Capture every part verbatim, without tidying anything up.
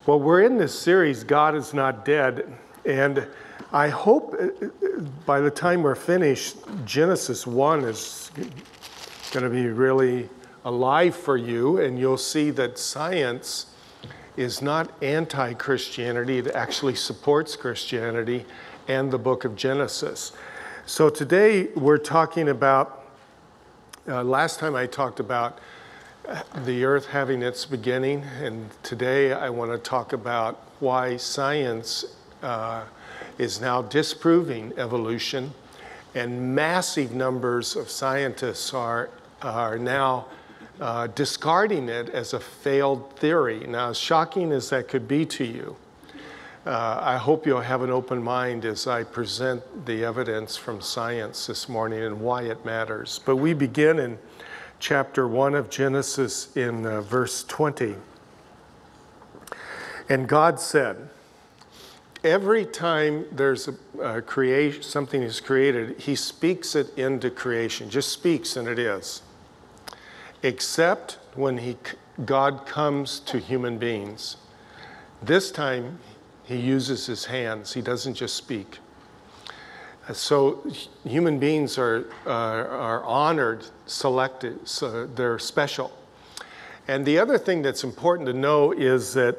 Well, we're in this series, God is Not Dead, and I hope by the time we're finished, Genesis one is going to be really alive for you, and you'll see that science is not anti-Christianity, it actually supports Christianity and the book of Genesis. So today we're talking about, uh, last time I talked about the earth having its beginning, and today I want to talk about why science uh, is now disproving evolution, and massive numbers of scientists are, are now uh, discarding it as a failed theory. Now, as shocking as that could be to you, uh, I hope you'll have an open mind as I present the evidence from science this morning and why it matters. But we begin in chapter one of Genesis in uh, verse twenty. And God said, every time there's a, a creation, something is created, he speaks it into creation, just speaks and it is. Except when he, God comes to human beings. This time he uses his hands, he doesn't just speak. So human beings are, uh, are honored, selected, so they're special. And the other thing that's important to know is that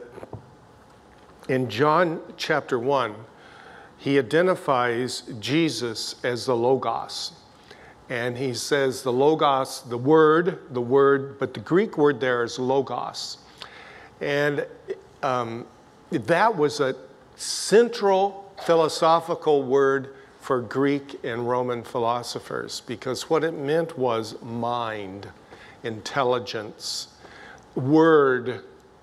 in John chapter one, he identifies Jesus as the Logos. And he says the Logos, the word, the word, but the Greek word there is Logos. And um, that was a central philosophical word for Greek and Roman philosophers, because what it meant was mind, intelligence, word.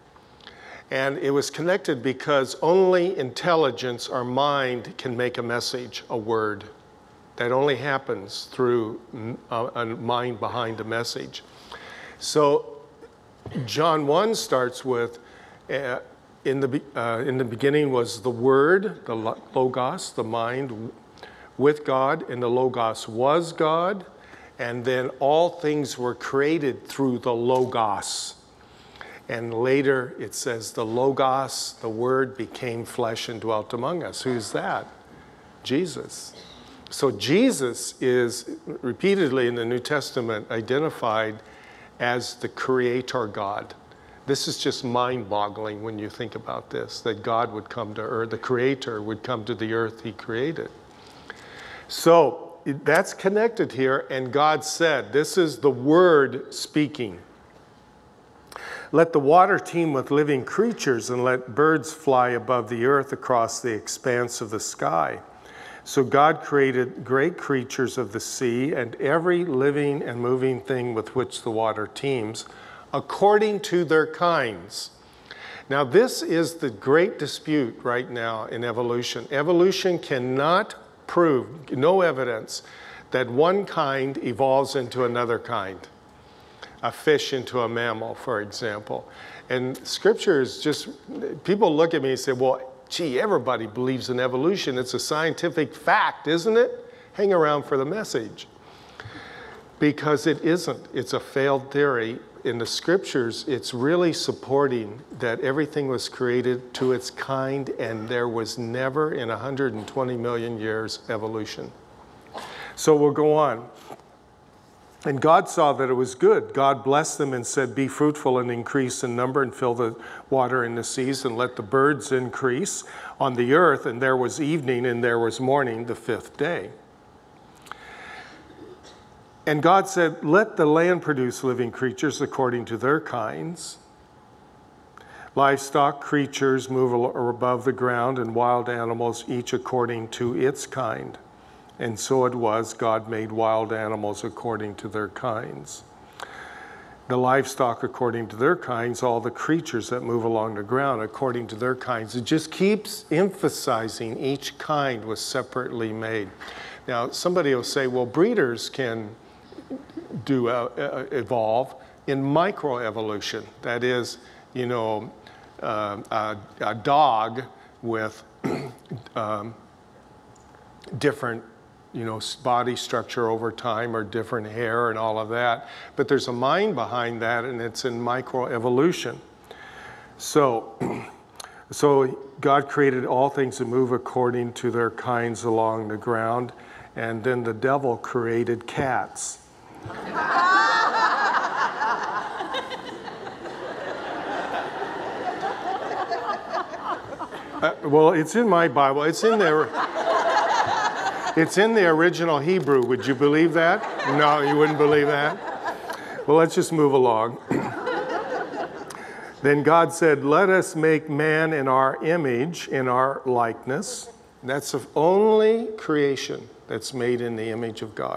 And it was connected because only intelligence or mind can make a message, a word. That only happens through a, a mind behind a message. So John one starts with, uh, in, the, uh, in the beginning was the Word, the Logos, the mind, with God, and the Logos was God, and then all things were created through the Logos. And later it says the Logos, the Word, became flesh and dwelt among us. Who's that? Jesus. So Jesus is repeatedly in the New Testament identified as the Creator God. This is just mind-boggling when you think about this, that God would come to earth, the Creator would come to the earth he created. So that's connected here, and God said, this is the Word speaking. Let the water teem with living creatures, and let birds fly above the earth across the expanse of the sky. So God created great creatures of the sea and every living and moving thing with which the water teems, according to their kinds. Now, this is the great dispute right now in evolution. Evolution cannot prove, no evidence, that one kind evolves into another kind. A fish into a mammal, for example. And scripture is just, people look at me and say, well, gee, everybody believes in evolution. It's a scientific fact, isn't it? Hang around for the message. Because it isn't. It's a failed theory. In the scriptures, it's really supporting that everything was created to its kind, and there was never in one hundred twenty million years evolution. So we'll go on. And God saw that it was good. God blessed them and said, be fruitful and increase in number and fill the water in the seas and let the birds increase on the earth. And there was evening and there was morning the fifth day. And God said, let the land produce living creatures according to their kinds. Livestock, creatures move above the ground, and wild animals, each according to its kind. And so it was, God made wild animals according to their kinds. The livestock according to their kinds, all the creatures that move along the ground according to their kinds. It just keeps emphasizing each kind was separately made. Now, somebody will say, well, breeders can do uh, uh, evolve in microevolution. That is, you know, uh, a, a dog with um, different, you know, body structure over time, or different hair and all of that. But there's a mind behind that, and it's in microevolution. So So God created all things to move according to their kinds along the ground, and then the devil created cats. Uh, well, it's in my Bible. It's in there. It's in the original Hebrew. Would you believe that? No, you wouldn't believe that? Well, let's just move along. Then God said, let us make man in our image, in our likeness. That's the only creation that's made in the image of God.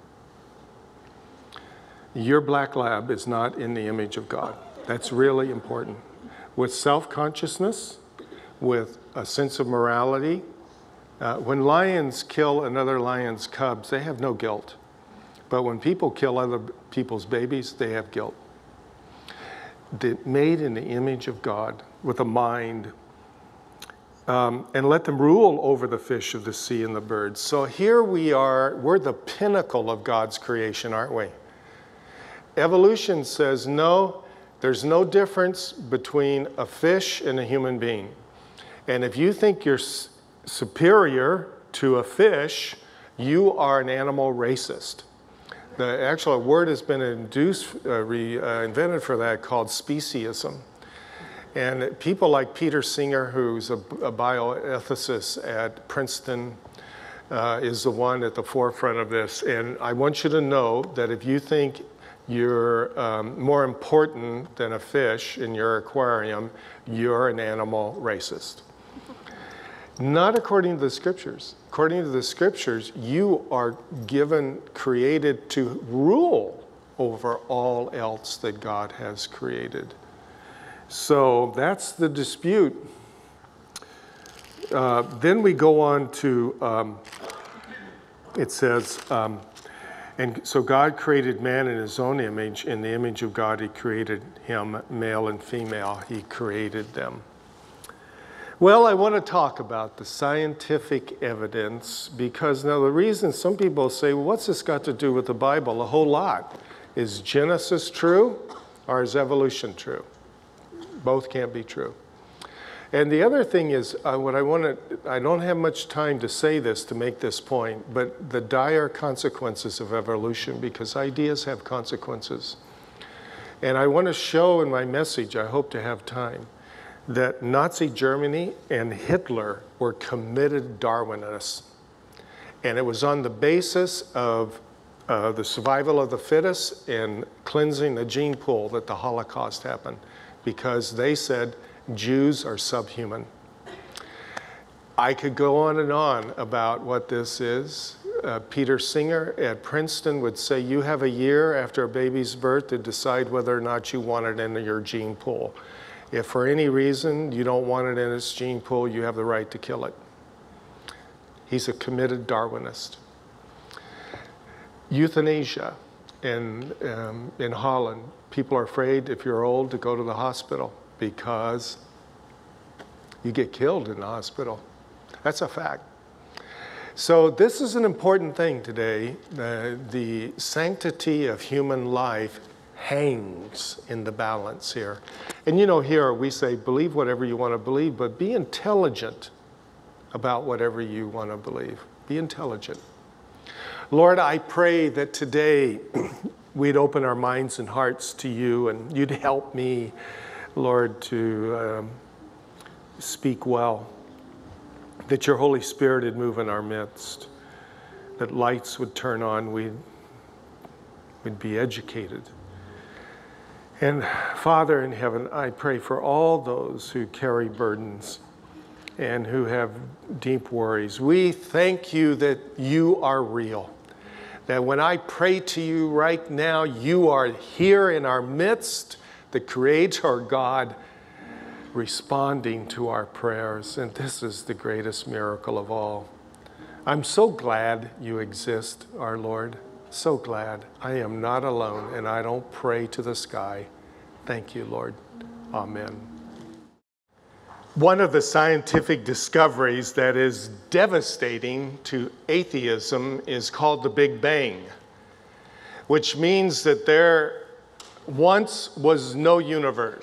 Your black lab is not in the image of God. That's really important. With self-consciousness, with a sense of morality. Uh, when lions kill another lion's cubs, they have no guilt. But when people kill other people's babies, they have guilt. They're made in the image of God with a mind. Um, and let them rule over the fish of the sea and the birds. So here we are, we're the pinnacle of God's creation, aren't we? Evolution says, no, there's no difference between a fish and a human being. And if you think you're s- superior to a fish, you are an animal racist. The actual word has been induced, uh, re, uh, invented for that, called speciesism. And people like Peter Singer, who's a, a bioethicist at Princeton, uh, is the one at the forefront of this. And I want you to know that if you think you're um, more important than a fish in your aquarium, you're an animal racist. Not according to the scriptures. According to the scriptures, you are given, created to rule over all else that God has created. So that's the dispute. Uh, then we go on to, um, it says, um, and so God created man in his own image. In the image of God, he created him, male and female. He created them. Well, I want to talk about the scientific evidence because now the reason some people say, well, what's this got to do with the Bible? A whole lot. Is Genesis true or is evolution true? Both can't be true. And the other thing is, uh, what I want to, I don't have much time to say this to make this point, but the dire consequences of evolution, because ideas have consequences. And I want to show in my message, I hope to have time, that Nazi Germany and Hitler were committed Darwinists. And it was on the basis of uh, the survival of the fittest and cleansing the gene pool that the Holocaust happened, because they said Jews are subhuman. I could go on and on about what this is. Uh, Peter Singer at Princeton would say, you have a year after a baby's birth to decide whether or not you want it in your gene pool. If for any reason you don't want it in its gene pool, you have the right to kill it. He's a committed Darwinist. Euthanasia in, um, in Holland. People are afraid if you're old to go to the hospital because you get killed in the hospital. That's a fact. So this is an important thing today. Uh, the sanctity of human life hangs in the balance here. And you know, here we say, believe whatever you want to believe, but be intelligent about whatever you want to believe. Be intelligent. Lord, I pray that today we'd open our minds and hearts to you, and you'd help me, Lord, to um, speak well, that your Holy Spirit would move in our midst, that lights would turn on, we'd, we'd be educated. And Father in heaven, I pray for all those who carry burdens and who have deep worries. We thank you that you are real. That when I pray to you right now, you are here in our midst, the Creator God, responding to our prayers. And this is the greatest miracle of all. I'm so glad you exist, our Lord. So glad I am not alone and I don't pray to the sky. Thank you, Lord. Amen. One of the scientific discoveries that is devastating to atheism is called the Big Bang, which means that there once was no universe.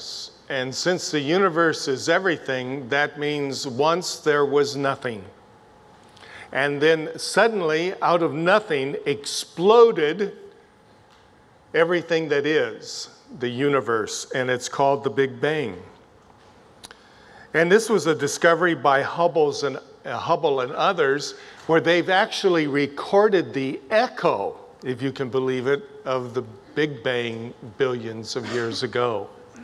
And since the universe is everything, that means once there was nothing. And then suddenly, out of nothing, exploded everything that is the universe, and it's called the Big Bang. And this was a discovery by Hubble's and, uh, Hubble and others, where they've actually recorded the echo, if you can believe it, of the Big Bang billions of years ago.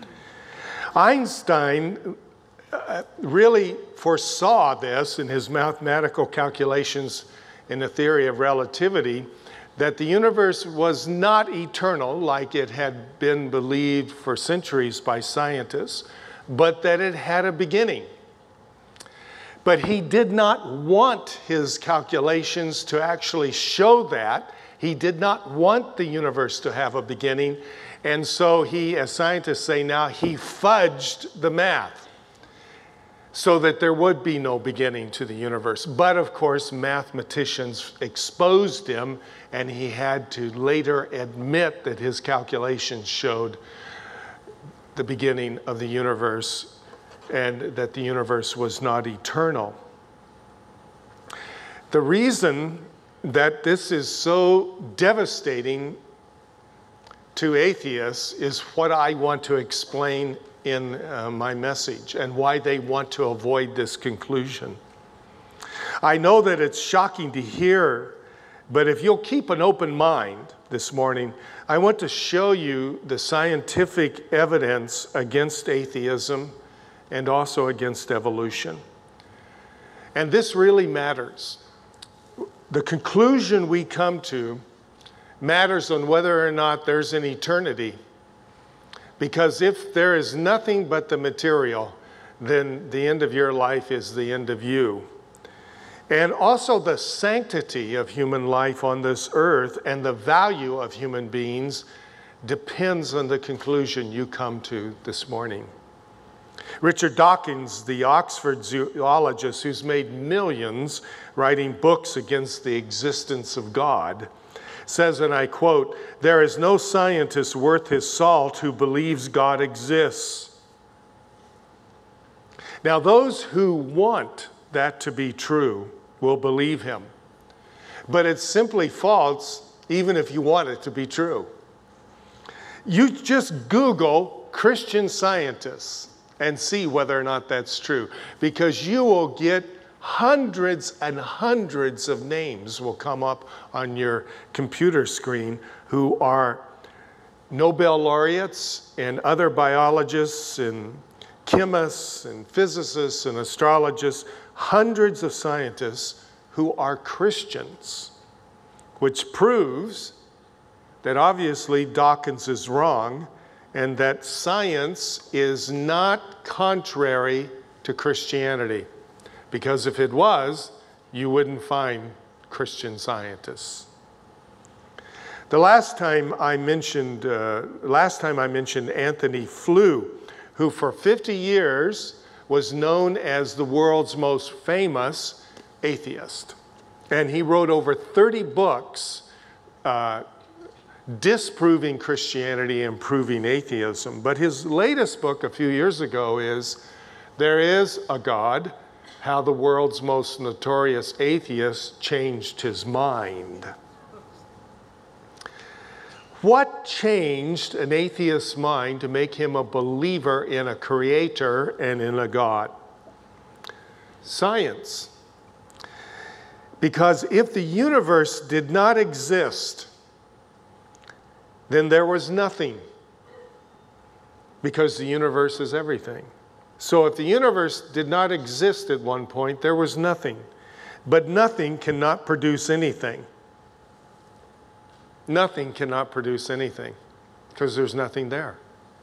Einstein uh, really foresaw this in his mathematical calculations in the theory of relativity, that the universe was not eternal like it had been believed for centuries by scientists, but that it had a beginning. But he did not want his calculations to actually show that. He did not want the universe to have a beginning. And so he, as scientists say now, he fudged the math so that there would be no beginning to the universe. But of course, mathematicians exposed him, and he had to later admit that his calculations showed the beginning of the universe and that the universe was not eternal. The reason that this is so devastating to atheists is what I want to explain in uh, my message, and why they want to avoid this conclusion. I know that it's shocking to hear, but if you'll keep an open mind this morning, I want to show you the scientific evidence against atheism and also against evolution. And this really matters. The conclusion we come to matters on whether or not there's an eternity. Because if there is nothing but the material, then the end of your life is the end of you. And also the sanctity of human life on this earth and the value of human beings depends on the conclusion you come to this morning. Richard Dawkins, the Oxford zoologist who's made millions writing books against the existence of God, says, and I quote, "There is no scientist worth his salt who believes God exists." Now, those who want that to be true will believe him. But it's simply false, even if you want it to be true. You just Google Christian scientists and see whether or not that's true, because you will get hundreds and hundreds of names will come up on your computer screen who are Nobel laureates and other biologists and chemists and physicists and astrologists, hundreds of scientists who are Christians, which proves that obviously Dawkins is wrong and that science is not contrary to Christianity. Because if it was, you wouldn't find Christian scientists. The last time I mentioned, uh, last time I mentioned Anthony Flew, who for fifty years was known as the world's most famous atheist. And he wrote over thirty books uh, disproving Christianity and proving atheism. But his latest book a few years ago is There Is a God, How the World's Most Notorious Atheist Changed His Mind. What changed an atheist's mind to make him a believer in a creator and in a God? Science. Because if the universe did not exist, then there was nothing. Because the universe is everything. So if the universe did not exist at one point, there was nothing. But nothing cannot produce anything. Nothing cannot produce anything because there's nothing there.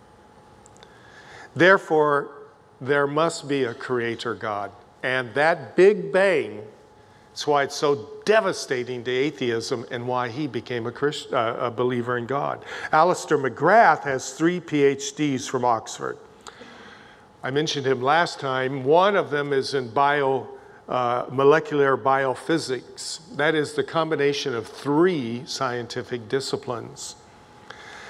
Therefore, there must be a creator God. And that Big Bang, that's why it's so devastating to atheism and why he became a, Christ, uh, a believer in God. Alistair McGrath has three P H Ds from Oxford. I mentioned him last time. One of them is in bio, uh, molecular biophysics. That is the combination of three scientific disciplines.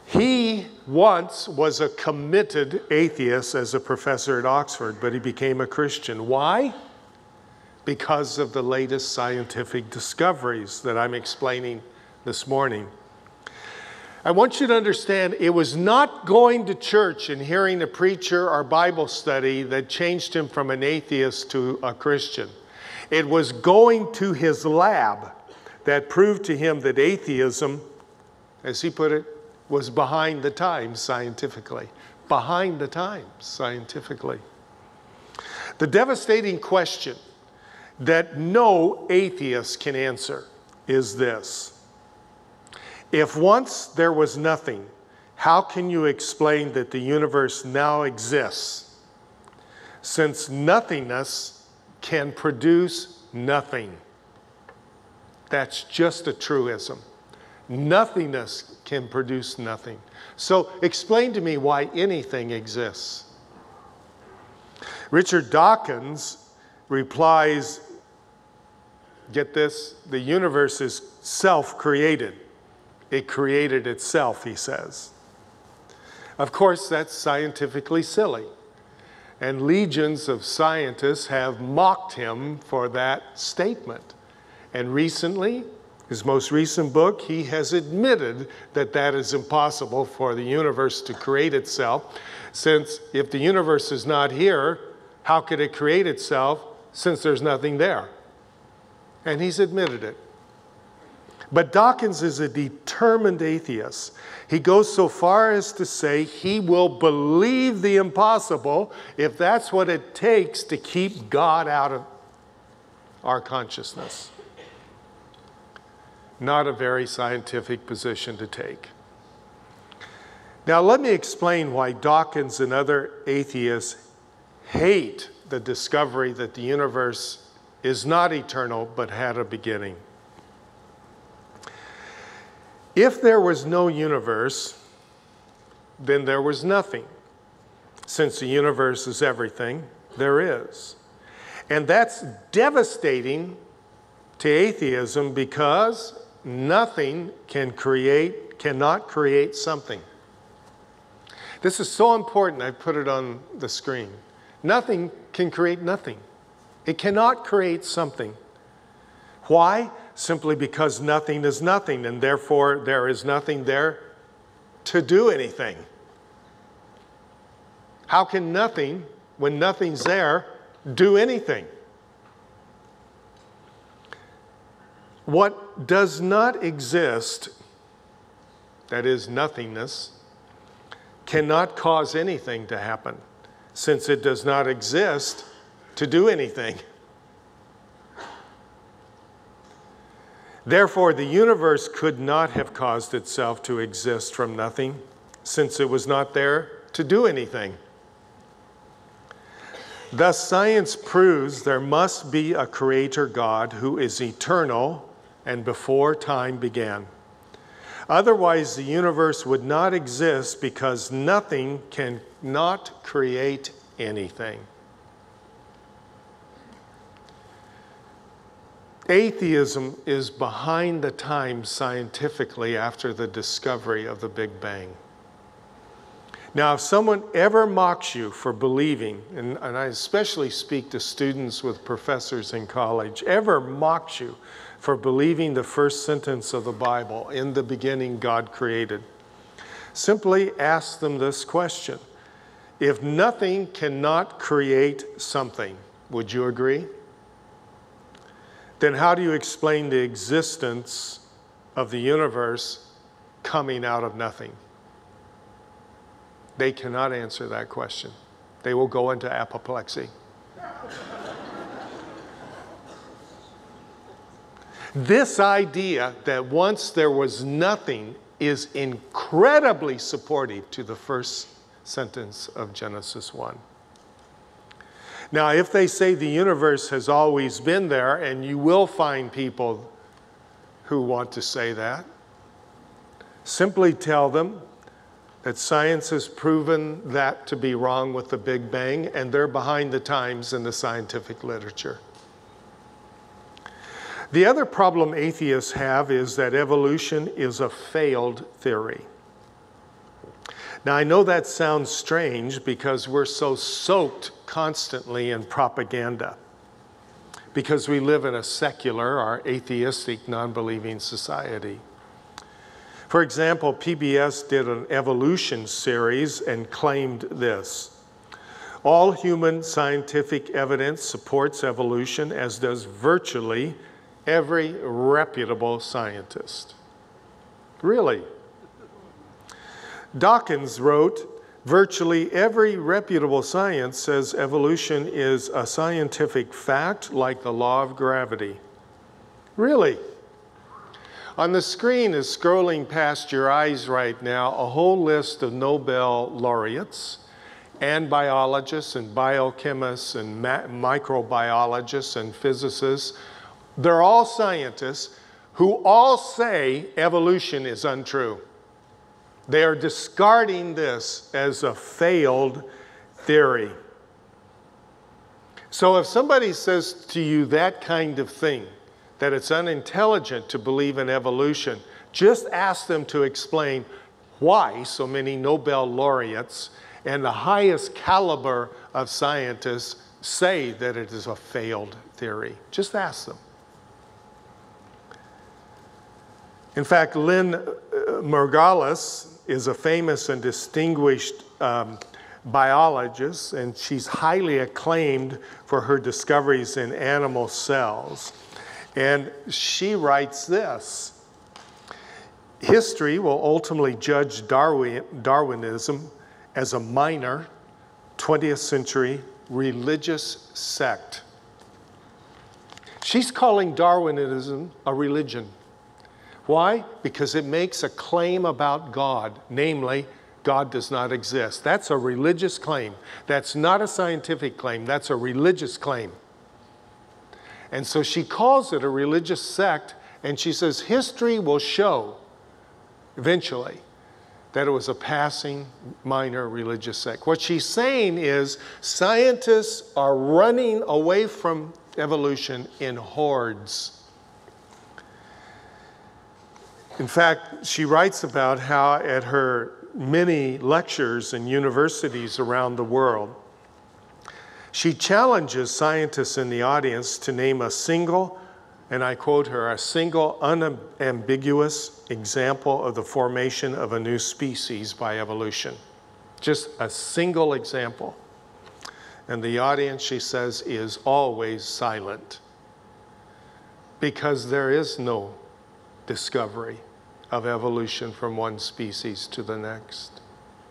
He once was a committed atheist as a professor at Oxford, but he became a Christian. Why? Because of the latest scientific discoveries that I'm explaining this morning. I want you to understand, it was not going to church and hearing a preacher or Bible study that changed him from an atheist to a Christian. It was going to his lab that proved to him that atheism, as he put it, was behind the times scientifically. Behind the times scientifically. The devastating question that no atheist can answer is this. If once there was nothing, how can you explain that the universe now exists? Since nothingness can produce nothing. That's just a truism. Nothingness can produce nothing. So explain to me why anything exists. Richard Dawkins replies, get this, the universe is self-created. It created itself, he says. Of course, that's scientifically silly. And legions of scientists have mocked him for that statement. And recently, his most recent book, he has admitted that that is impossible for the universe to create itself, since if the universe is not here, how could it create itself since there's nothing there? And he's admitted it. But Dawkins is a determined atheist. He goes so far as to say he will believe the impossible if that's what it takes to keep God out of our consciousness. Not a very scientific position to take. Now let me explain why Dawkins and other atheists hate the discovery that the universe is not eternal but had a beginning. If there was no universe, then there was nothing. Since the universe is everything, there is. And that's devastating to atheism because nothing can create, cannot create something. This is so important, I put it on the screen. Nothing can create nothing. It cannot create something. Why? Simply because nothing is nothing, and therefore there is nothing there to do anything. How can nothing, when nothing's there, do anything? What does not exist, that is nothingness, cannot cause anything to happen, since it does not exist to do anything. Therefore, the universe could not have caused itself to exist from nothing, since it was not there to do anything. Thus, science proves there must be a creator God who is eternal and before time began. Otherwise, the universe would not exist because nothing can not create anything. Atheism is behind the times scientifically after the discovery of the Big Bang. Now, if someone ever mocks you for believing, and, and I especially speak to students with professors in college, ever mocks you for believing the first sentence of the Bible, in the beginning God created, simply ask them this question. If nothing cannot create something, would you agree? Then how do you explain the existence of the universe coming out of nothing? They cannot answer that question. They will go into apoplexy. This idea that once there was nothing is incredibly supportive to the first sentence of Genesis one. Now, if they say the universe has always been there, and you will find people who want to say that, simply tell them that science has proven that to be wrong with the Big Bang, and they're behind the times in the scientific literature. The other problem atheists have is that evolution is a failed theory. Now, I know that sounds strange because we're so soaked constantly in propaganda, because we live in a secular or atheistic, non-believing society. For example, P B S did an evolution series and claimed this: all human scientific evidence supports evolution, as does virtually every reputable scientist. Really? Dawkins wrote, virtually every reputable science says evolution is a scientific fact like the law of gravity. Really? On the screen is scrolling past your eyes right now a whole list of Nobel laureates and biologists and biochemists and microbiologists and physicists. They're all scientists who all say evolution is untrue. They are discarding this as a failed theory. So if somebody says to you that kind of thing, that it's unintelligent to believe in evolution, just ask them to explain why so many Nobel laureates and the highest caliber of scientists say that it is a failed theory. Just ask them. In fact, Lynn Margulis is a famous and distinguished um, biologist, and she's highly acclaimed for her discoveries in animal cells. And she writes this: history will ultimately judge Darwin, Darwinism as a minor twentieth century religious sect. She's calling Darwinism a religion. Why? Because it makes a claim about God, namely, God does not exist. That's a religious claim. That's not a scientific claim. That's a religious claim. And so she calls it a religious sect, and she says history will show eventually that it was a passing minor religious sect. What she's saying is scientists are running away from evolution in hordes. In fact, she writes about how at her many lectures in universities around the world, she challenges scientists in the audience to name a single, and I quote her, a single unambiguous example of the formation of a new species by evolution. Just a single example. And the audience, she says, is always silent, because there is no discovery of evolution from one species to the next.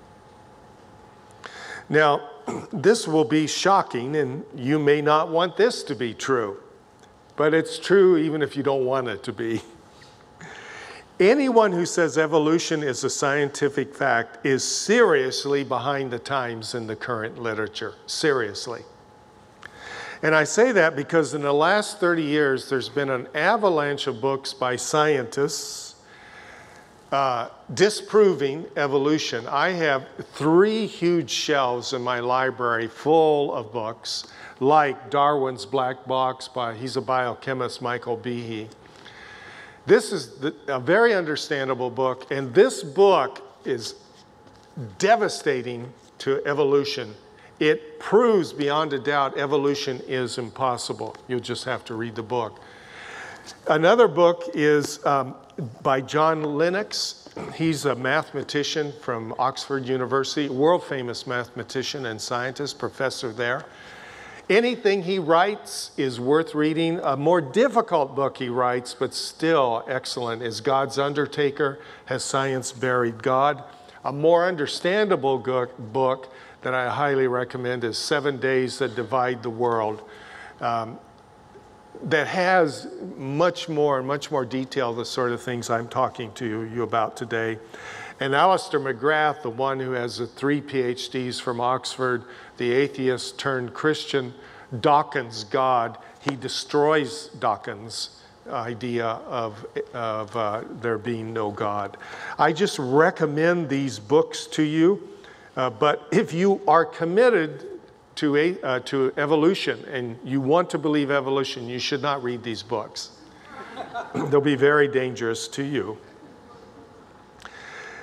Now, this will be shocking, and you may not want this to be true, but it's true even if you don't want it to be. Anyone who says evolution is a scientific fact is seriously behind the times in the current literature, seriously. And I say that because in the last thirty years, there's been an avalanche of books by scientists Uh, disproving evolution. I have three huge shelves in my library full of books, like Darwin's Black Box by, he's a biochemist, Michael Behe. This is the, a very understandable book, and this book is devastating to evolution. It proves beyond a doubt evolution is impossible. You'll just have to read the book. Another book is um, by John Lennox. He's a mathematician from Oxford University, world-famous mathematician and scientist, professor there. Anything he writes is worth reading. A more difficult book he writes, but still excellent, is God's Undertaker, Has Science Buried God? A more understandable book that I highly recommend is Seven Days That Divide the World. Um, that has much more and much more detail, the sort of things I'm talking to you about today. And Alistair McGrath, the one who has the three PhDs from Oxford, the atheist turned Christian, Dawkins' God, he destroys Dawkins' idea of, of uh, there being no God. I just recommend these books to you, uh, but if you are committed To, a, uh, to evolution and you want to believe evolution, you should not read these books. They'll be very dangerous to you.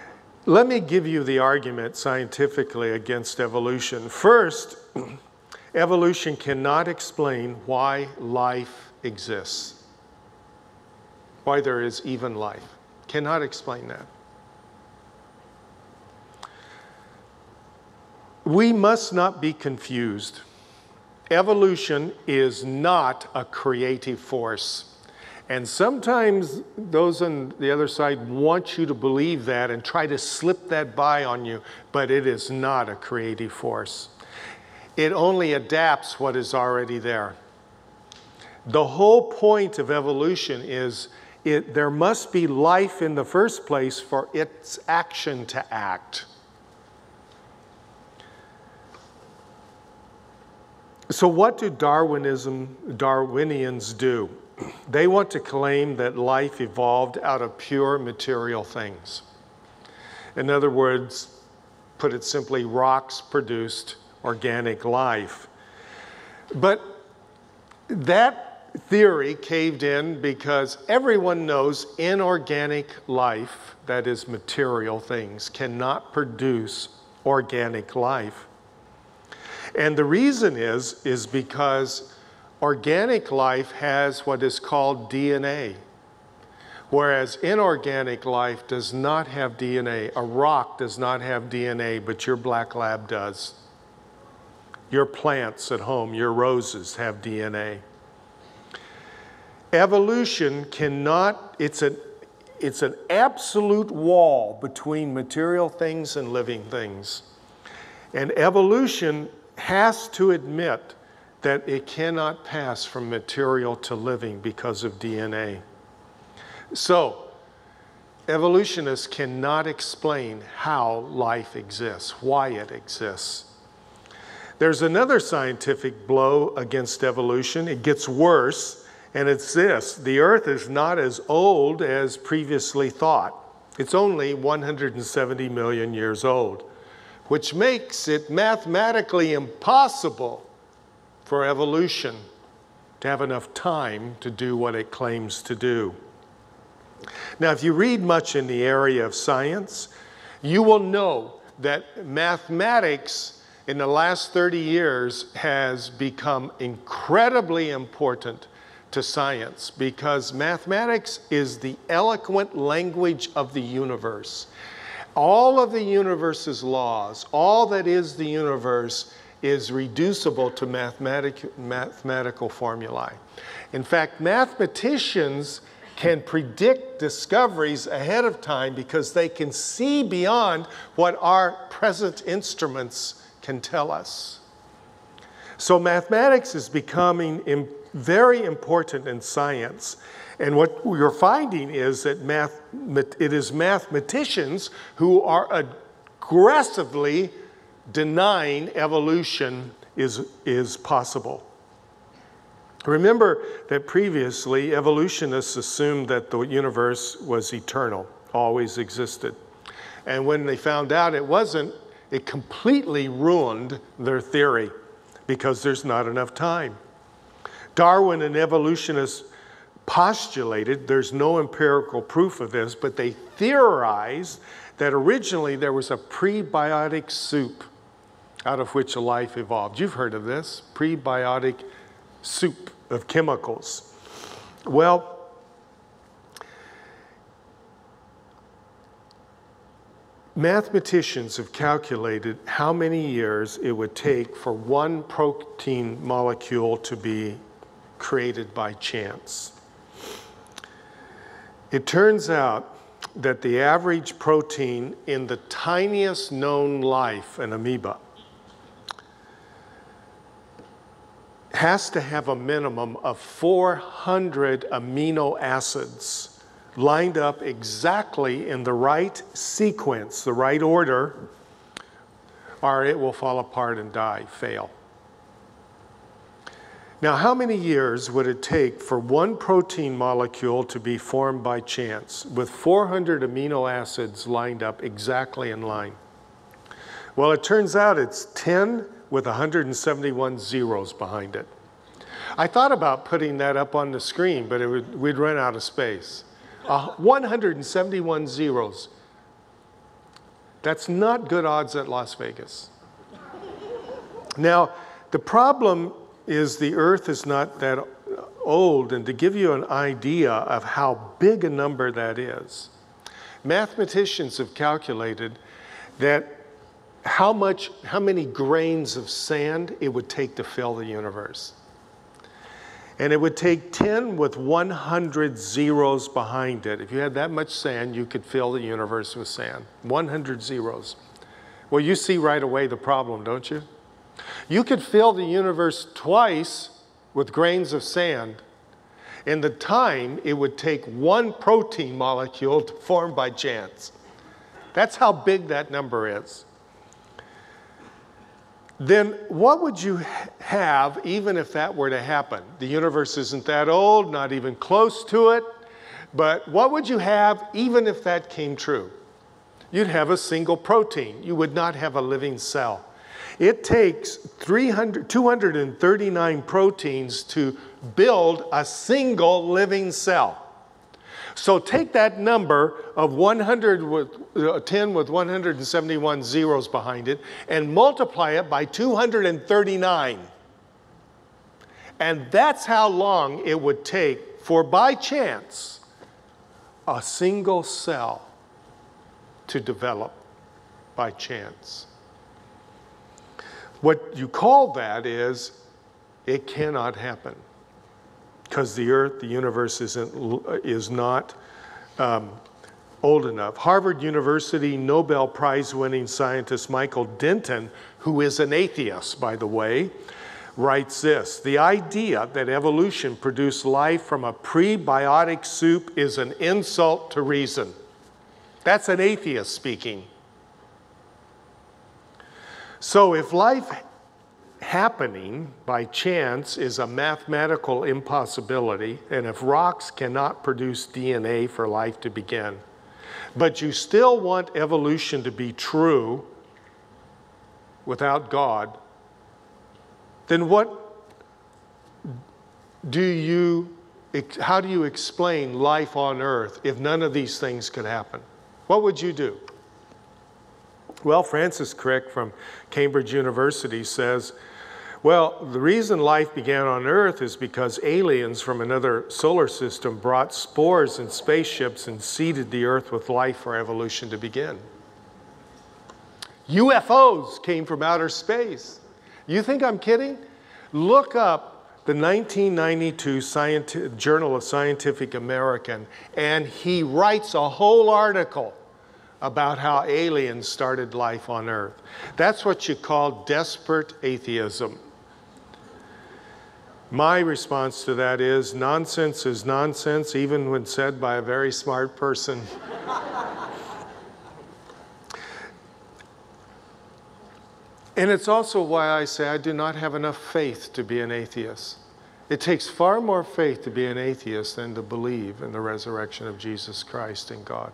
Let me give you the argument scientifically against evolution. First, evolution cannot explain why life exists, why there is even life. Cannot explain that. We must not be confused. Evolution is not a creative force. And sometimes those on the other side want you to believe that and try to slip that by on you, but it is not a creative force. It only adapts what is already there. The whole point of evolution is it, there must be life in the first place for its action to act. So what do Darwinism, Darwinians do? They want to claim that life evolved out of pure material things. In other words, put it simply, rocks produced organic life. But that theory caved in because everyone knows inorganic life, that is material things, cannot produce organic life. And the reason is, is because organic life has what is called D N A, whereas inorganic life does not have D N A. A rock does not have D N A, but your black lab does. Your plants at home, your roses have D N A. Evolution cannot, it's an, it's an absolute wall between material things and living things. And evolution has to admit that it cannot pass from material to living because of D N A. So, evolutionists cannot explain how life exists, why it exists. There's another scientific blow against evolution. It gets worse, and it's this: the Earth is not as old as previously thought. It's only one hundred seventy million years old, which makes it mathematically impossible for evolution to have enough time to do what it claims to do. Now, if you read much in the area of science, you will know that mathematics in the last thirty years has become incredibly important to science because mathematics is the eloquent language of the universe. All of the universe's laws, all that is the universe, is reducible to mathematic, mathematical formulae. In fact, mathematicians can predict discoveries ahead of time because they can see beyond what our present instruments can tell us. So mathematics is becoming im- very important in science. And what we're finding is that math, it is mathematicians who are aggressively denying evolution is, is possible. Remember that previously evolutionists assumed that the universe was eternal, always existed. And when they found out it wasn't, it completely ruined their theory because there's not enough time. Darwin and evolutionists postulated, there's no empirical proof of this, but they theorized that originally there was a prebiotic soup out of which life evolved. You've heard of this, prebiotic soup of chemicals. Well, mathematicians have calculated how many years it would take for one protein molecule to be created by chance. It turns out that the average protein in the tiniest known life, an amoeba, has to have a minimum of four hundred amino acids lined up exactly in the right sequence, the right order, or it will fall apart and die, fail. Now, how many years would it take for one protein molecule to be formed by chance with four hundred amino acids lined up exactly in line? Well, it turns out it's ten with one hundred seventy-one zeros behind it. I thought about putting that up on the screen, but it would, we'd run out of space. Uh, one hundred seventy-one zeros. That's not good odds at Las Vegas. Now, the problem is the Earth is not that old, and to give you an idea of how big a number that is, mathematicians have calculated that how much, how many grains of sand it would take to fill the universe. And it would take ten with one hundred zeros behind it. If you had that much sand, you could fill the universe with sand. one hundred zeros. Well, you see right away the problem, don't you? You could fill the universe twice with grains of sand. In the time it would take one protein molecule to form by chance. That's how big that number is. Then what would you have even if that were to happen? The universe isn't that old, not even close to it, but what would you have even if that came true? You'd have a single protein. You would not have a living cell. It takes three hundred, two hundred thirty-nine proteins to build a single living cell. So take that number of one hundred with uh, ten with one hundred seventy-one zeros behind it and multiply it by two hundred thirty-nine. And that's how long it would take for, by chance, a single cell to develop by chance. What you call that is, it cannot happen. Because the Earth, the universe isn't, is not um, old enough. Harvard University Nobel Prize-winning scientist Michael Denton, who is an atheist, by the way, writes this: the idea that evolution produced life from a prebiotic soup is an insult to reason. That's an atheist speaking. So if life happening by chance is a mathematical impossibility, and if rocks cannot produce D N A for life to begin, but you still want evolution to be true without God, then what do you, how do you explain life on Earth if none of these things could happen? What would you do? Well, Francis Crick from Cambridge University says, well, the reason life began on Earth is because aliens from another solar system brought spores in spaceships and seeded the Earth with life for evolution to begin. U F Os came from outer space. You think I'm kidding? Look up the nineteen ninety-two Scienti- Journal of Scientific American, and he writes a whole article about how aliens started life on Earth. That's what you call desperate atheism. My response to that is, nonsense is nonsense, even when said by a very smart person. And it's also why I say I do not have enough faith to be an atheist. It takes far more faith to be an atheist than to believe in the resurrection of Jesus Christ and God.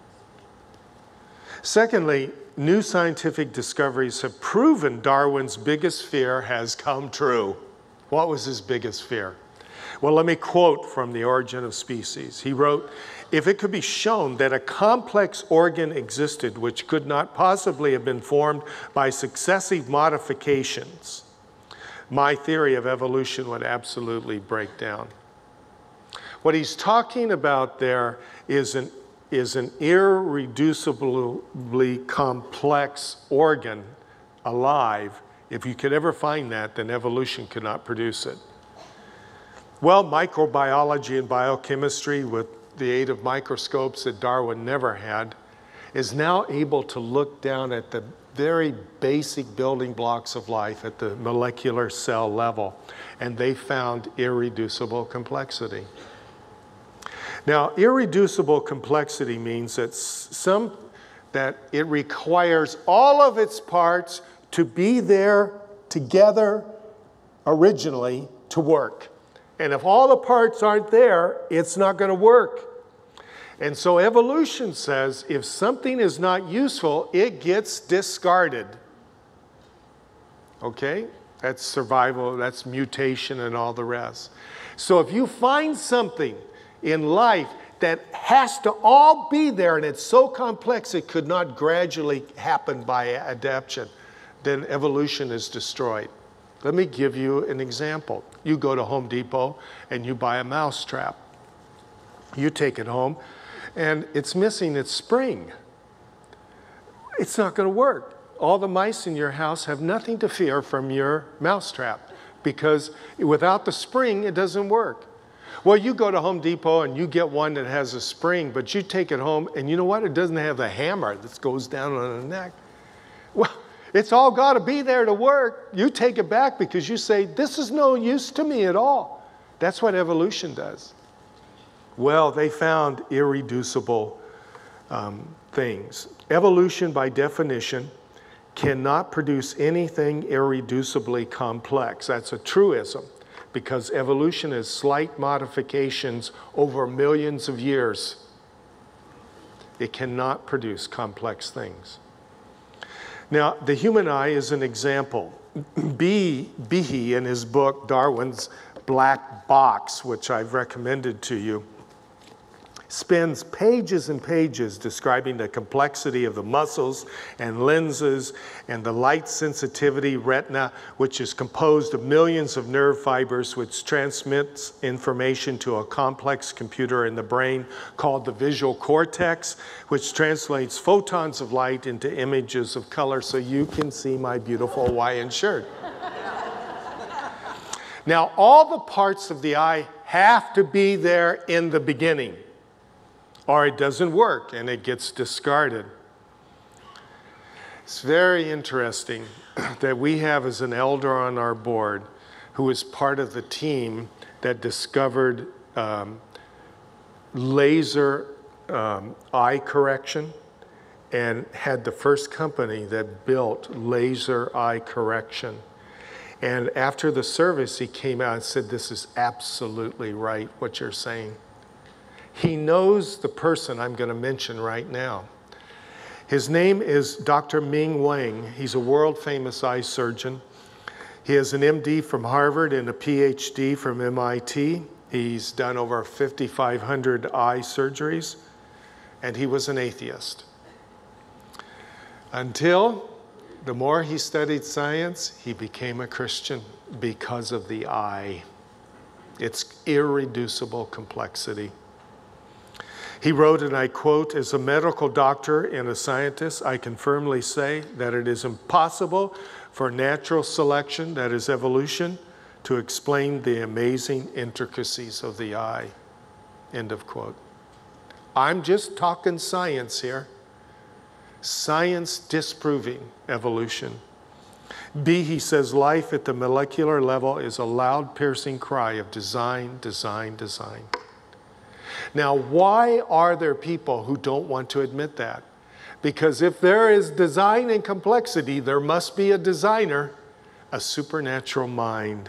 Secondly, new scientific discoveries have proven Darwin's biggest fear has come true. What was his biggest fear? Well, let me quote from The Origin of Species. He wrote, "If it could be shown that a complex organ existed which could not possibly have been formed by successive modifications, my theory of evolution would absolutely break down." What he's talking about there is an, is an irreducibly complex organ alive. If you could ever find that, then evolution could not produce it. Well, microbiology and biochemistry, with the aid of microscopes that Darwin never had, is now able to look down at the very basic building blocks of life at the molecular cell level, and they found irreducible complexity. Now, irreducible complexity means that some that it requires all of its parts to be there together originally to work. And if all the parts aren't there, it's not going to work. And so evolution says if something is not useful, it gets discarded. Okay? That's survival, that's mutation and all the rest. So if you find something in life that has to all be there, and it's so complex it could not gradually happen by adaptation, then evolution is destroyed. Let me give you an example. You go to Home Depot and you buy a mouse trap. You take it home and it's missing its spring. It's not going to work. All the mice in your house have nothing to fear from your mouse trap because without the spring, it doesn't work. Well, you go to Home Depot and you get one that has a spring, but you take it home and you know what? It doesn't have the hammer that goes down on the neck. Well, it's all got to be there to work. You take it back because you say, this is no use to me at all. That's what evolution does. Well, they found irreducible um, things. Evolution, by definition, cannot produce anything irreducibly complex. That's a truism, because evolution is slight modifications over millions of years. It cannot produce complex things. Now, the human eye is an example. B. Behe, in his book, Darwin's Black Box, which I've recommended to you, spends pages and pages describing the complexity of the muscles and lenses and the light sensitivity retina, which is composed of millions of nerve fibers, which transmits information to a complex computer in the brain called the visual cortex, which translates photons of light into images of color so you can see my beautiful Hawaiian shirt. Now, all the parts of the eye have to be there in the beginning, or it doesn't work and it gets discarded. It's very interesting that we have as an elder on our board who is part of the team that discovered um, laser um, eye correction and had the first company that built laser eye correction. And after the service, he came out and said, this is absolutely right, what you're saying. He knows the person I'm going to mention right now. His name is Doctor Ming Wang. He's a world-famous eye surgeon. He has an M D from Harvard and a P H D from M I T. He's done over fifty-five hundred eye surgeries, and he was an atheist. Until the more he studied science, he became a Christian because of the eye. Its irreducible complexity. He wrote, and I quote, as a medical doctor and a scientist, I can firmly say that it is impossible for natural selection, that is evolution, to explain the amazing intricacies of the eye. End of quote. I'm just talking science here. Science disproving evolution. B, he says, life at the molecular level is a loud, piercing cry of design, design, design. Now, why are there people who don't want to admit that? Because if there is design and complexity, there must be a designer, a supernatural mind.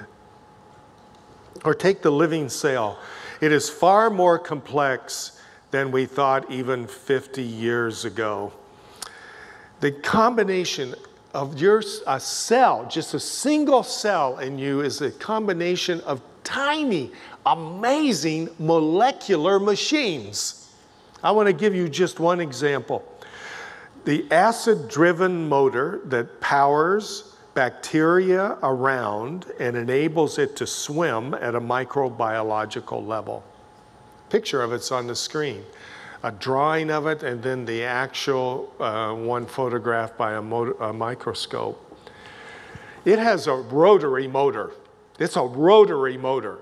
Or take the living cell. It is far more complex than we thought even fifty years ago. The combination of your a cell, just a single cell in you, is a combination of tiny, amazing molecular machines. I want to give you just one example. The acid-driven motor that powers bacteria around and enables it to swim at a microbiological level. Picture of it's on the screen. A drawing of it, and then the actual uh, one photographed by a, motor, a microscope. It has a rotary motor. It's a rotary motor.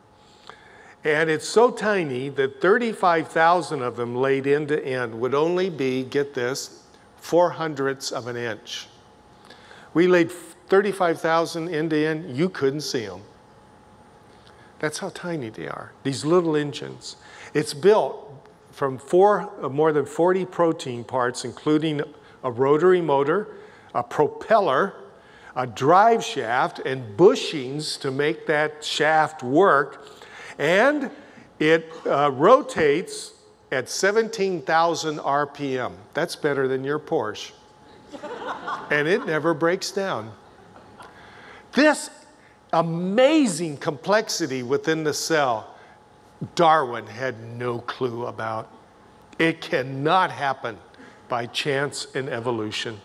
And it's so tiny that thirty-five thousand of them laid end to end would only be, get this, four hundredths of an inch. We laid thirty-five thousand end to end, you couldn't see them. That's how tiny they are, these little engines. It's built from four, uh, more than forty protein parts, including a rotary motor, a propeller, a drive shaft, and bushings to make that shaft work. And it uh, rotates at seventeen thousand R P M. That's better than your Porsche. And it never breaks down. This amazing complexity within the cell Darwin had no clue about. It cannot happen by chance in evolution.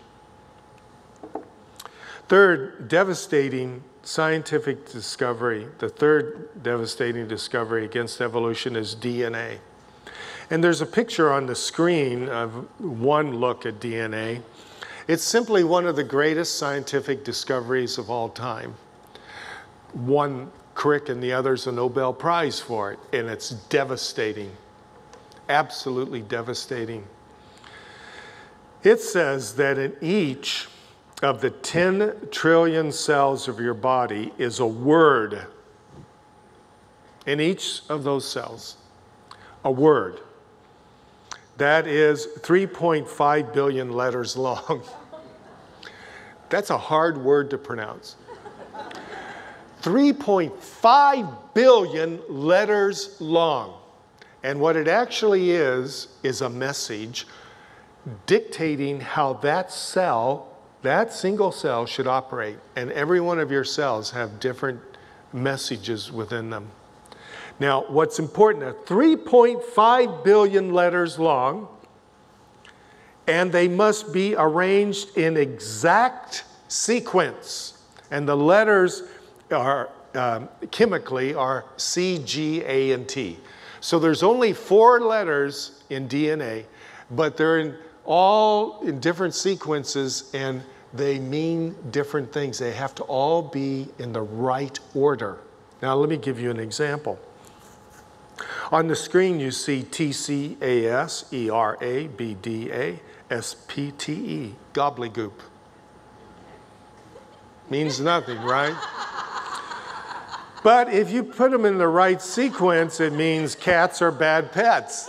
Third, devastating scientific discovery, the third devastating discovery against evolution is D N A. And there's a picture on the screen of one look at D N A. It's simply one of the greatest scientific discoveries of all time. One Crick and the other's a Nobel Prize for it, and it's devastating, absolutely devastating. It says that in each of the ten trillion cells of your body is a word. In each of those cells, a word. That is three point five billion letters long. That's a hard word to pronounce. three point five billion letters long. And what it actually is, is a message dictating how that cell, that single cell should operate. And every one of your cells have different messages within them. Now, what's important, are three point five billion letters long, and they must be arranged in exact sequence. And the letters are um, chemically are C, G, A, and T. So there's only four letters in D N A, but they're in all in different sequences, and they mean different things. They have to all be in the right order. Now, let me give you an example. On the screen, you see T C A S, E R A, B D A, S P T E, gobbledygook. Means nothing, right? But if you put them in the right sequence, it means cats are bad pets.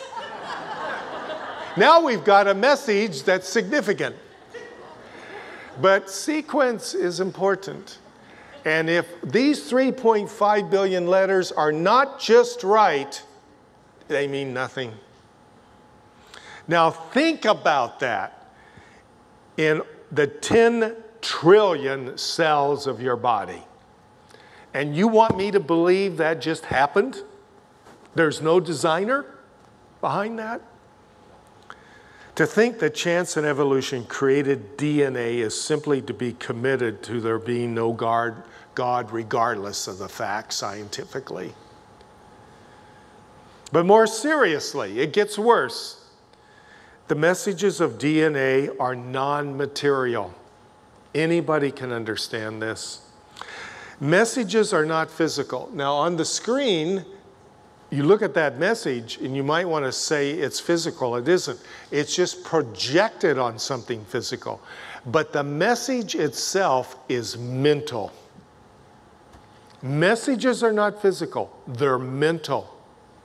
Now we've got a message that's significant. But sequence is important. And if these three point five billion letters are not just right, they mean nothing. Now think about that in the ten trillion cells of your body. And you want me to believe that just happened? There's no designer behind that? To think that chance and evolution created D N A is simply to be committed to there being no God, God regardless of the facts scientifically. But more seriously, it gets worse. The messages of D N A are non-material. Anybody can understand this. Messages are not physical. Now on the screen, you look at that message and you might want to say it's physical. It isn't. It's just projected on something physical. But the message itself is mental. Messages are not physical. They're mental.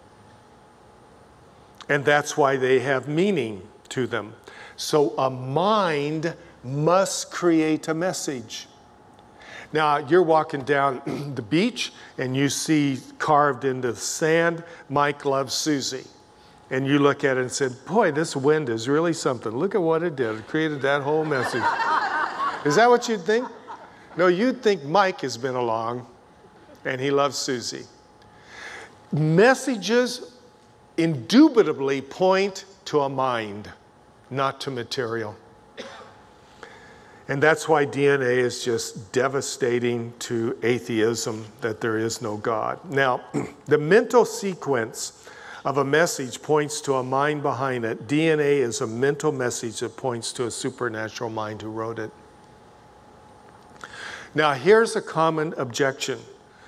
And that's why they have meaning to them. So a mind must create a message. Now, you're walking down the beach and you see carved into the sand, Mike loves Susie. And you look at it and said, boy, this wind is really something. Look at what it did. It created that whole message. Is that what you'd think? No, you'd think Mike has been along and he loves Susie. Messages indubitably point to a mind, not to material. And that's why D N A is just devastating to atheism, that there is no God. Now, the mental sequence of a message points to a mind behind it. D N A is a mental message that points to a supernatural mind who wrote it. Now, here's a common objection.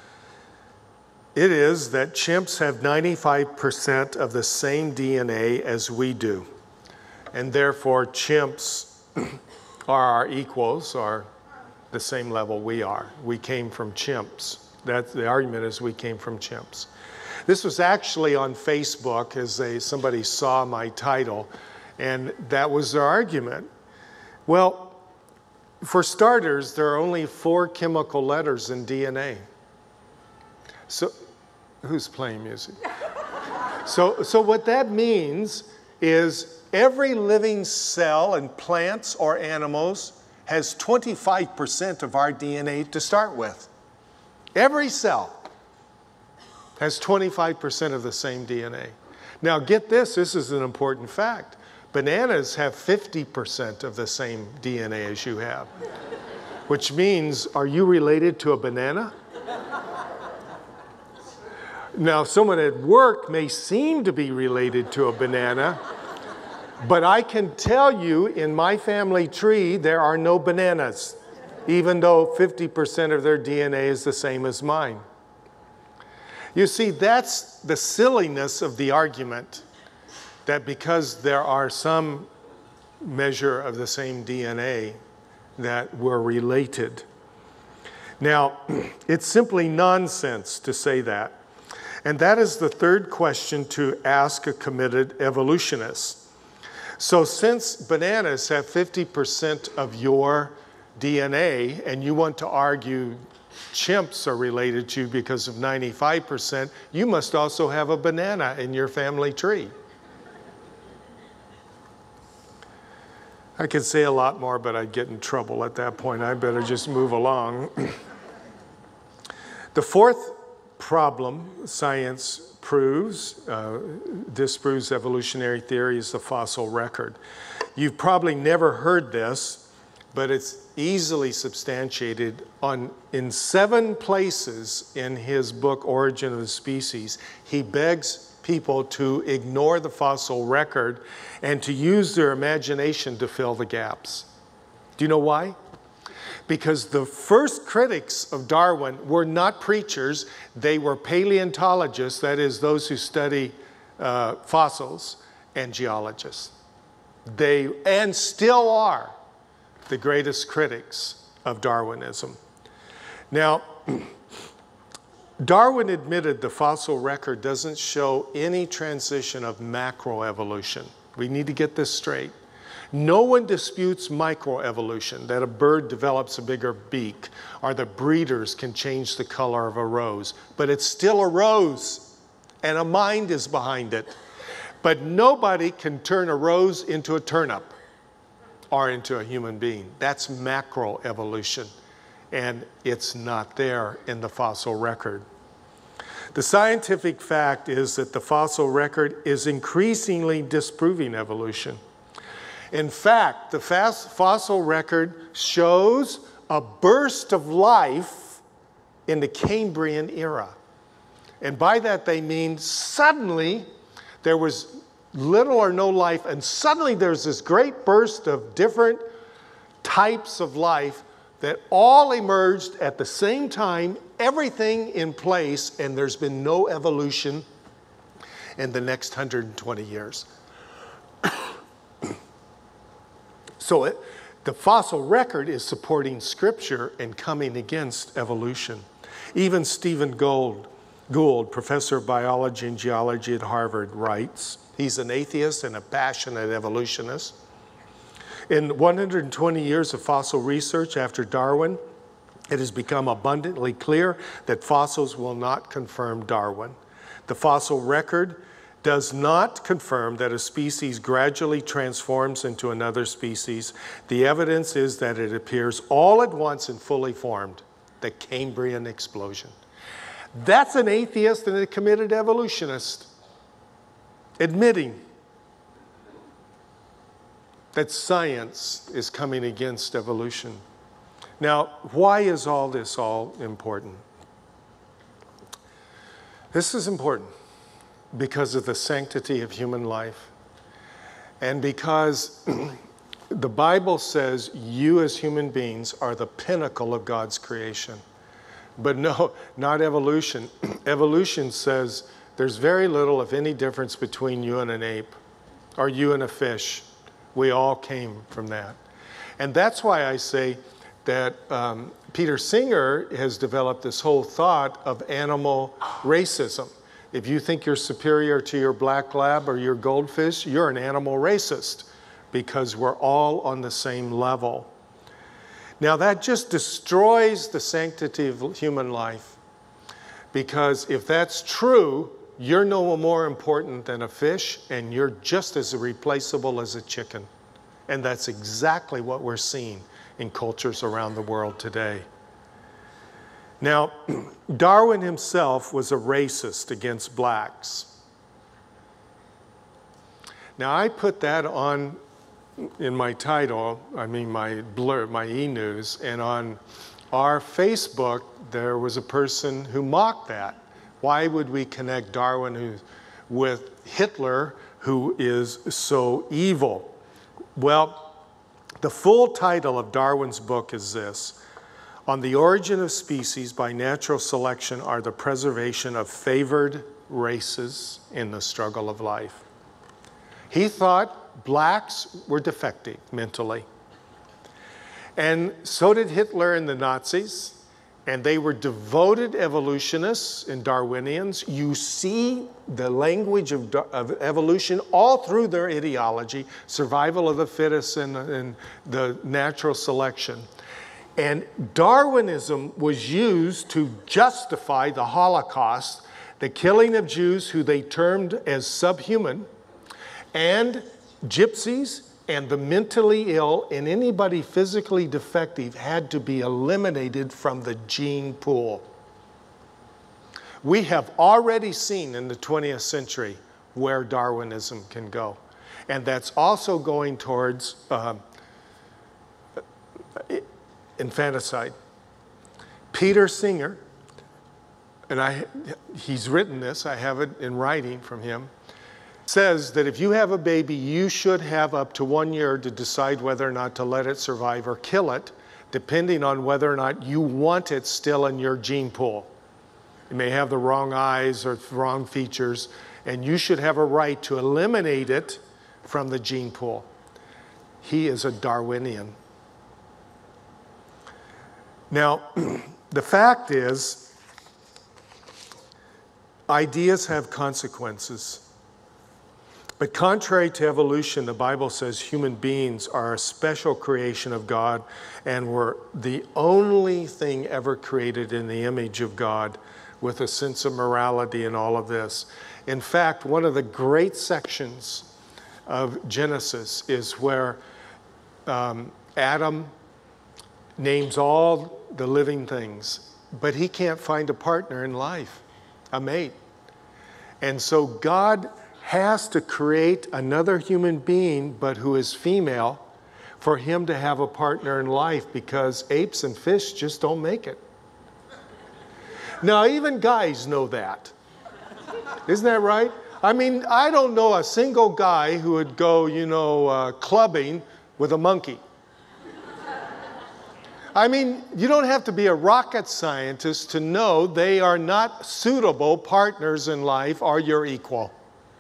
It is that chimps have ninety-five percent of the same D N A as we do. And therefore, chimps are our equals, are the same level we are. We came from chimps. That's the argument, is we came from chimps. This was actually on Facebook as they, somebody saw my title, and that was their argument. Well, for starters, there are only four chemical letters in D N A. So, who's playing music? So, so what that means is every living cell in plants or animals has twenty-five percent of our D N A to start with. Every cell. has twenty-five percent of the same D N A. Now get this, this is an important fact. Bananas have fifty percent of the same D N A as you have. Which means, are you related to a banana? Now, someone at work may seem to be related to a banana, but I can tell you in my family tree, there are no bananas, even though fifty percent of their D N A is the same as mine. You see, that's the silliness of the argument, that because there are some measure of the same D N A, that we're related. Now, it's simply nonsense to say that. And that is the third question to ask a committed evolutionist. So since bananas have fifty percent of your D N A, and you want to argue chimps are related to you because of ninety-five percent, you must also have a banana in your family tree. I could say a lot more, but I'd get in trouble at that point. I better just move along. The fourth problem science proves, uh, disproves evolutionary theory, is the fossil record. You've probably never heard this, but it's easily substantiated on, in seven places in his book, Origin of the Species. He begs people to ignore the fossil record and to use their imagination to fill the gaps. Do you know why? Because the first critics of Darwin were not preachers, they were paleontologists, that is, those who study uh, fossils, and geologists. They, and still are, the greatest critics of Darwinism. Now, Darwin admitted the fossil record doesn't show any transition of macroevolution. We need to get this straight. No one disputes microevolution, that a bird develops a bigger beak, or the breeders can change the color of a rose. But it's still a rose, and a mind is behind it. But nobody can turn a rose into a turnip or into a human being. That's macroevolution, and it's not there in the fossil record. The scientific fact is that the fossil record is increasingly disproving evolution. In fact, the fossil record shows a burst of life in the Cambrian era. And by that they mean suddenly there was little or no life, and suddenly there's this great burst of different types of life that all emerged at the same time, everything in place, and there's been no evolution in the next one hundred twenty years. So it, the fossil record is supporting Scripture and coming against evolution. Even Stephen Gould, Gould, professor of biology and geology at Harvard, writes, he's an atheist and a passionate evolutionist. In one hundred twenty years of fossil research after Darwin, it has become abundantly clear that fossils will not confirm Darwin. The fossil record does not confirm that a species gradually transforms into another species. The evidence is that it appears all at once and fully formed, the Cambrian explosion. That's an atheist and a committed evolutionist admitting that science is coming against evolution. Now, why is all this all important? This is important because of the sanctity of human life, and because the Bible says you as human beings are the pinnacle of God's creation. But no, not evolution. Evolution says there's very little, if any, difference between you and an ape, or you and a fish. We all came from that. And that's why I say that um, Peter Singer has developed this whole thought of animal racism. If you think you're superior to your black lab or your goldfish, you're an animal racist, because we're all on the same level. Now that just destroys the sanctity of human life, because if that's true, you're no more important than a fish, and you're just as irreplaceable as a chicken. And that's exactly what we're seeing in cultures around the world today. Now, Darwin himself was a racist against blacks. Now, I put that on in my title, I mean my blur, my e-news, and on our Facebook, there was a person who mocked that. Why would we connect Darwin who, with Hitler, who is so evil? Well, the full title of Darwin's book is this: On the Origin of Species by Natural Selection are the Preservation of Favored Races in the Struggle of Life. He thought blacks were defective mentally. And so did Hitler and the Nazis. And they were devoted evolutionists and Darwinians. You see the language of, of evolution all through their ideology, survival of the fittest and, and the natural selection. And Darwinism was used to justify the Holocaust, the killing of Jews who they termed as subhuman, and gypsies, and the mentally ill, and anybody physically defective had to be eliminated from the gene pool. We have already seen in the twentieth century where Darwinism can go. And that's also going towards uh, infanticide. Peter Singer, and I, he's written this, I have it in writing from him, says that if you have a baby, you should have up to one year to decide whether or not to let it survive or kill it, depending on whether or not you want it still in your gene pool. You may have the wrong eyes or wrong features, and you should have a right to eliminate it from the gene pool. He is a Darwinian. Now, the fact is, ideas have consequences. But contrary to evolution, the Bible says human beings are a special creation of God and were the only thing ever created in the image of God with a sense of morality and all of this. In fact, one of the great sections of Genesis is where um, Adam names all the living things, but he can't find a partner in life, a mate. And so God has to create another human being, but who is female, for him to have a partner in life, because apes and fish just don't make it. Now, even guys know that. Isn't that right? I mean, I don't know a single guy who would go, you know, uh, clubbing with a monkey. I mean, you don't have to be a rocket scientist to know they are not suitable partners in life or your equal.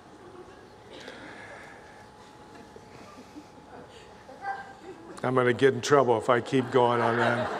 I'm going to get in trouble if I keep going on that.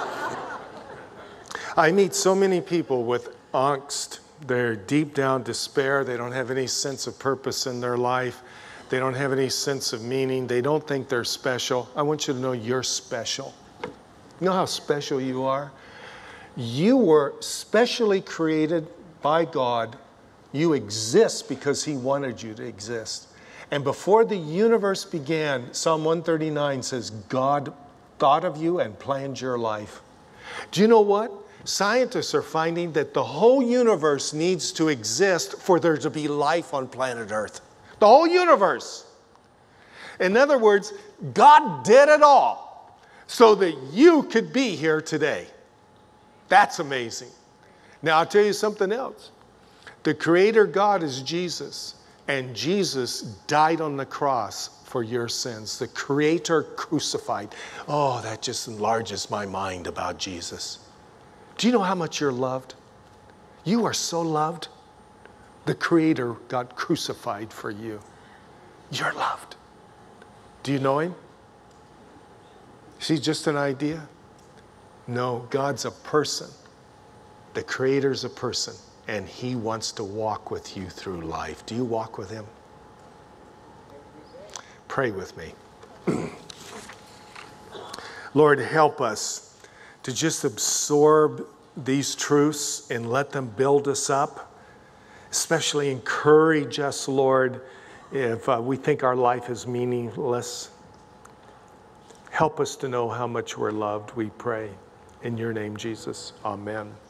I meet so many people with angst. They're deep down despair. They don't have any sense of purpose in their life. They don't have any sense of meaning. They don't think they're special. I want you to know you're special. You know how special you are? You were specially created by God. You exist because He wanted you to exist. And before the universe began, Psalm one thirty-nine says, God thought of you and planned your life. Do you know what? Scientists are finding that the whole universe needs to exist for there to be life on planet Earth. The whole universe. In other words, God did it all so that you could be here today. That's amazing. Now, I'll tell you something else. The Creator God is Jesus. And Jesus died on the cross for your sins. The Creator crucified. Oh, that just enlarges my mind about Jesus. Do you know how much you're loved? You are so loved. The Creator got crucified for you. You're loved. Do you know Him? Is He just an idea? No, God's a person. The Creator's a person. And He wants to walk with you through life. Do you walk with Him? Pray with me. Lord, help us to just absorb these truths and let them build us up. Especially encourage us, Lord, if uh, we think our life is meaningless. Help us to know how much we're loved, we pray. In your name, Jesus, amen.